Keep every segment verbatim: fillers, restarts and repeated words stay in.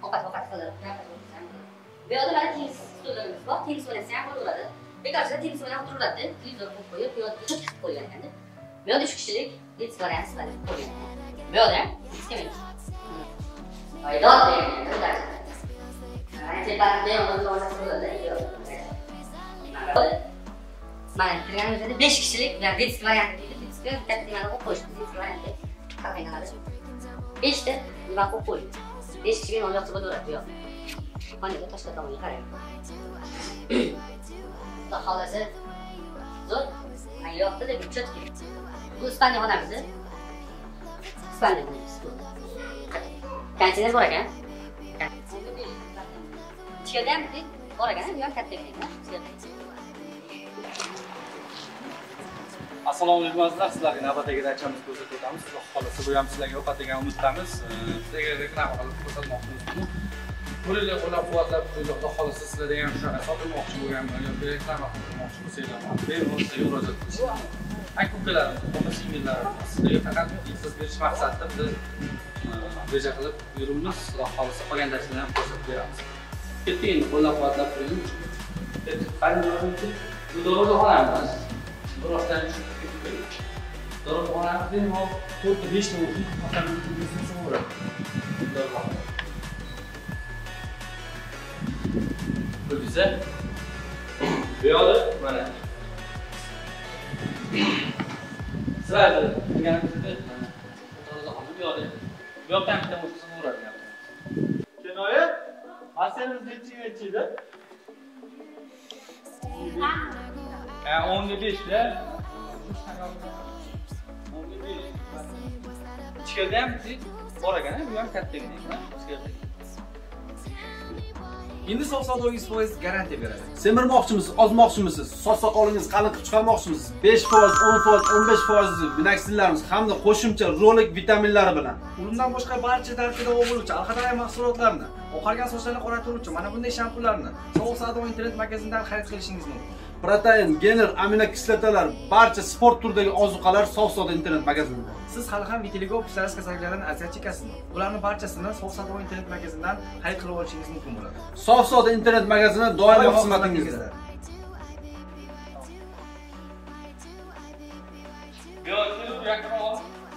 ovqat ovqat qilib, bu yerda mana tennis stullarimiz bor. Tennis o'ynasa ham bo'laveradi. Bekorchilar tennis o'ynab o'tiradi, televizor qo'yib, bu yerda chiqib qo'ygan ekan. Bu yerda uch kishilik lits variant sifatida qo'ygan. Bu yerda ham ikki ming. Oydor degan. Mana tepadan o'zini o'ynab bo'ladi. Mana kirganimizda besh kishilik va lits variant deydi. Litsga katta nimani qo'yib qo'yishdi. Lits variant. Qaranglar. besh ta nima qo'yib qo'ydi. besh kishiga nima yoqsa bo'laveradi bu yoq. Mana bu tashqi tomonga qarang. Xudo xolasa zo'r. Mana yoqda deb cho'tki. Bu Ispaniya xonamiz. Ispaniya xonamiz. Kanchini bor ekan. Ichkaridan bor ekan, bu ham katta ekan. Assalomu alaykum azizlar, sizlarga navbatdagi dachamiz ko'rsatib o'tamiz. Xudo xolasa bu ham sizlarga yoqadigan umiddamiz. Sizlarga reklama qilib ko'rsatmoqchimiz. Bularga qo'llab-quvvatlab turib, xudo xolasa sizlarga ham shunaqa sotmoqchi bo'lganman yoki reklama qilmoqchi bo'lsanglar, bemalol murojaat qiling. Aka-ukalarimiz, opa-singillarimiz, sizlarga faqat yetkazib berish maqsadida biz reja qilib yuribmiz. Xudo xolasa qolgan darslarni ham ko'rsatib beramiz. Keting, qo'llab-quvvatlab turing. Qanday bu dorixonamiz. Burasdan dorixonamizning hop to'rt besh ta o'rin avtomobilimizni so'rab. Bu biza bu yoqda mana sizlarga deganimizda mana dorixona bu yoqda. Bu yoqdan bitta o'sini o'rab. Kinoya aslimiz nechiga yetdi? Ha, o'nga besh da. o'nga besh. Ichkarida ham bor ekan, bu ham katta ekan, ichkarida. Endi soch soqolingiz foiz garantiya beradi. Semirmoqchimisiz, ozmoqchimisiz, soch soqolingiz qalin qilib chiqarmoqchimisiz, besh foiz, o'n foiz, o'n besh foiz binaksillarimiz hamda qo'shimcha rolik vitaminlari bilan. Undan boshqa barcha dardga davo bo'luvchi alqadariy mahsulotlarni, oqargan sochlarni qoraturuvchi mana bunday shampunlarni Sovuq savdo internet magazindan xarid qilishingiz mumkin. Protein, gener, aminokislotalar, barcha sport turidagi ozuqalar Sovuq savdo internet magazinida. Siz hali ham vitiligo psoriaz kasalliklaridan aziyat chekasizmi? Ularning barchasini Sovuq savdo internet magazindan xarid qilib olishingiz mumkin bo'ladi. Sovuq savdo internet magazini doimiy xizmatingizda. Yo, kelib yaqinroq.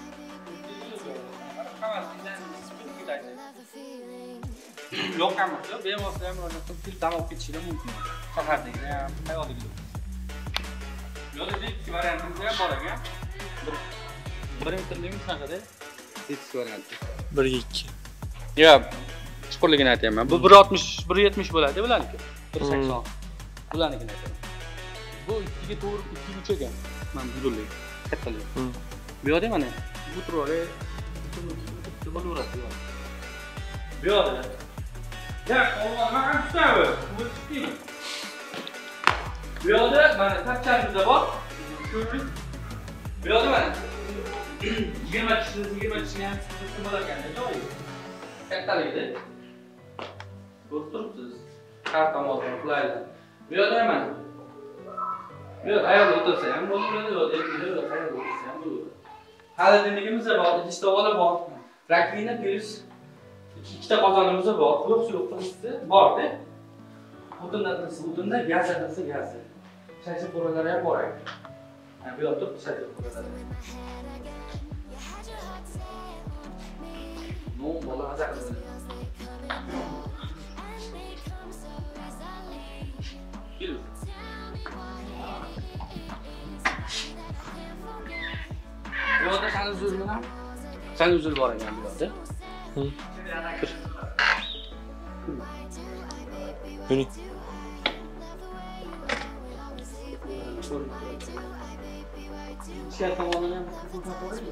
Yoqamizda bemalol ham murojaat qilib dam olib ketishingiz mumkin. Shahardagilar ham, hayotdagilar. Yo'lda ikki variantimiz ham bor ekan. bir metrligimiz qanaqada? ikki variant. bir ikki. Yo, chuqurligini aytayman. Bu bir oltmish, bir yetmish bo'ladi bularniki. bir sakson. Bularnikini aytaman. Bu ikkiga to'g'ri ikki uch ekan. Mana bu uzunlik, kattalik. Bu yoqda mana bu turali bo'laveradi. Bu yoqda ya, Alloh ham tutaver. Bu chiqdimi? Bu yoqda mana tapchamizda bor. Ko'ring. Bu yoqda mana yigirma kishi, yigirma kishi ham sizga bo'lar ekanda, joyi. Kattaligida. Ko'rib turibsiz. Har tomondan qulaydi. Bu yoqda mana. Bu yoqda ayol o'tirsa ham bo'laveradi, yo'q, erkaklar ayol o'tirsa ham bo'laveradi. Hali dinligimiz bor, idish tovola bor. Rakvina plyus ikkita qozonimiz bor, quruq suyuq qilishdi, bor-da. O'tindan qilsa o'tinda, gazdan qilsa gazda. Shaychi qo'ralari ham bor ekan. Ha, bu yoqda shaychi qo'ralari. No, bola mazza qiladi. Kel. Bu yoqda qani uzul bilan? Qani uzul bor ekan bu yoqda. Buni. Ichkari tomonidan ham ko'rsatib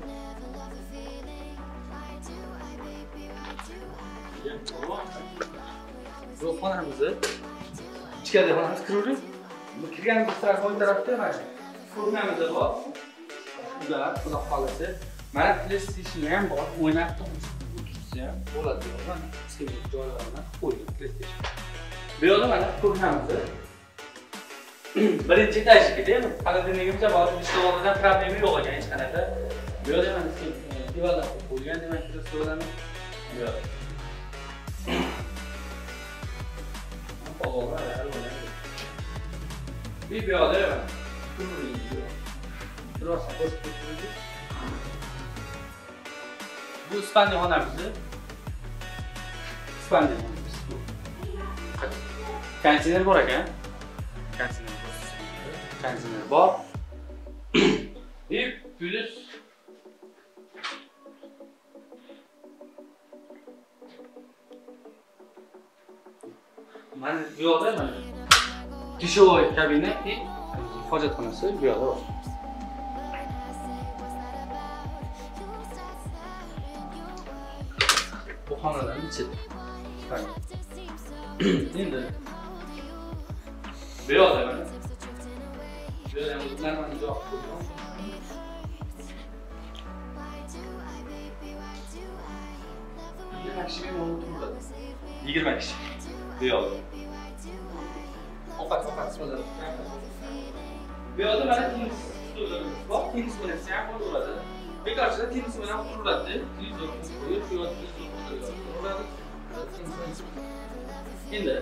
bu xonamizni ichkarida xonamiz kiruvdik. Bu kirganimiz taraf o'ng tarafda mana ko'rnamiz bor. Ular xudo xolasa mana PlayStation ham bor, o'ynab turibmiz. ham bo'ladi. Mana sizga joylarni qo'yib PlayStation. Bu yoqda mana ko'rnamiz. Birinchi etajga, xonadonimizda bor, ishtovoqdan problema yo'q ekan hech qanaqa. Bu yoqda mana sizga divarlar qo'ygan, demak, kirib so'ralamiz. Bu yoqda. oldu. Bir bir aday var. Burası boş tutuluyor. Bu İspanya hanımızı. İspanya hanımız bu. Kantiner var ekan. Kantiner var. Kantiner var. Bir plus mana bu yoqda mana dushovoy kabinet и hojatxonasi bu yoqda bor. Bu xonadan ichi. Endi bu yoqda mana bu yoqda o'zlarni joy qo'ygan. yigirma kishi mehmon o'tiradi. yigirma kishi. Bu yoqda. Ovqat ovqat so'zlar. Bu yoqda mana tennis stullarimiz bor. Tennis o'ynasa ham bo'laveradi. Bekorchilar tennis bilan o'tiradi. Televizor qo'yib, bu yoqda televizor o'tiradi. Endi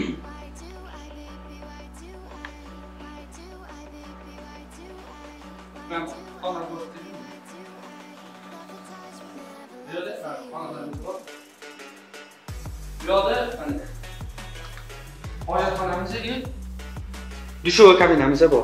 ben xona ko'rsataymi? Bu yoqda xonalarimiz bor. Bu yoqda mana hojatxonamiz va dushovoy kabinamiz bor.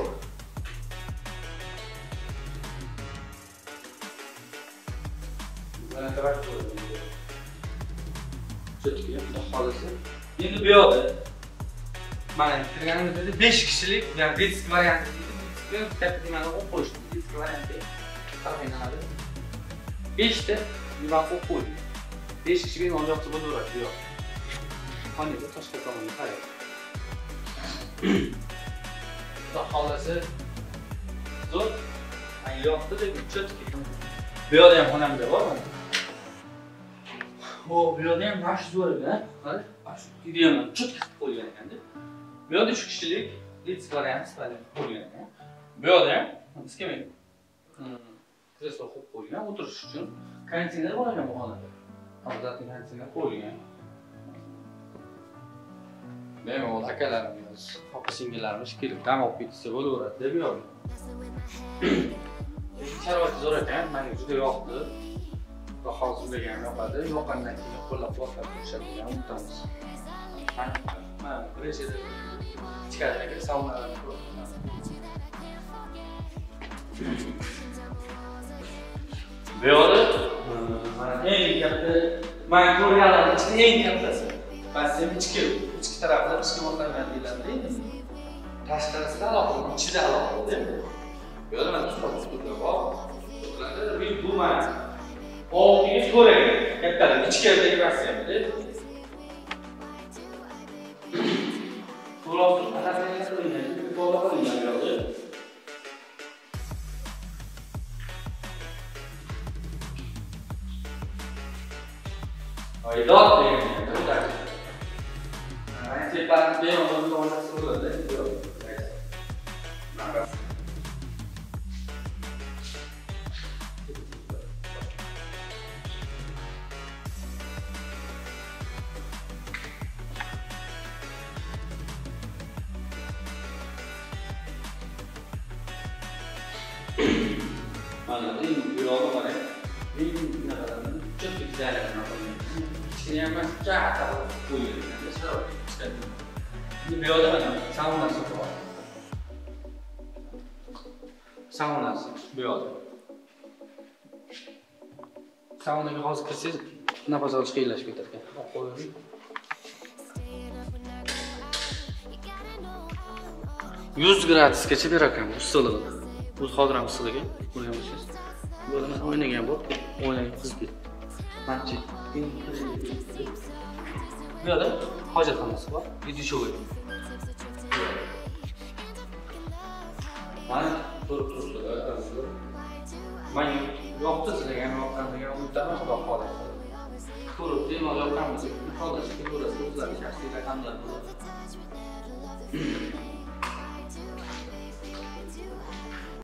Mana taraf qo'yilgan. Cho'tki holisi. Endi bu yoqda mana kirganimizda besh kishilik, ya'ni disk varianti deydi. Katta nimani qo'yib qo'yishdi. Disk varianti. Qaranglar. besh ta nima qo'yib qo'ydi. besh kishi bilan oyoqda bo'laveradi bu yoq. Qani bu tashqi tomonga qarang. Bu holisi zo'r. Ay yoqda deb cho'tki. Bu yoqda ham xonamda bor mana. O, bu yoqda ham mana shu zo'r-da. Qarang. Idealni cho'tki qilib qo'ygan ekan-da. Bu yoqda uch kishilik disk varianti sifatida qo'ygan ekan. Bu yoqda ham iskamek. Kreslo qo'yib qo'ygan o'tirish uchun. Konteyner bor ekan bu xonada. Hozirda konteyner qo'yilgan. Bemalol akalarimiz, opa-singillarimiz kelib dam olib ketsa bo'laveradi deb yo'q. Sharoiti zo'r ekan, menga juda yoqdi. Va hozirda ham yoqadi. Yoqqandan keyin qo'llab-quvvatlab turishadigan unutamiz. Mana birinchi ichkaridagi saunalarni ko'ramiz. Bu yoqda mana eng katta men ko'rganlarim ichida eng kattasi. Basseyn ichki, ichki taraflar ichki mo'tlagan deyiladi. Tashqarisida alohida, ichida alohida, değil mi? Bu yoqda mana suhbatlar bor. Bularda bu mana oltiga ko'rak, kattalar ichkaridagi basseynda. To'liq asasini qilingan, to'liq qilingan yo'qdi. Oydod degan. Anche parte non non assolutamente. Allora, in yoga mana in nagaran çok güzel anlatılıyor. İçine mascata koyuyor. Mesela işte bu yoga mana saunası var. Saunası bu yoga. Saunaga hozir kirsangiz nafas olish qiyinlashib ketar ekan. Qo'ying. yuz gradusgacha berar ekan bu issiqligi. Bu hozir ham issiq ekan. Ko'rgan bo'lsangiz. Böyle ben oynagan bu, oynagan qizdi. Manchi. Bu yerda hojatxonasi bor, dushovoy. Mana turib turibdi. Men yoqdi sizlarga, yoqqanlarga unutdim, xudo xohlasa. Ko'rib, bemalol yoqqanmiz. Hozir ko'rasiz, o'zlari shaxsiy raqamlar bor.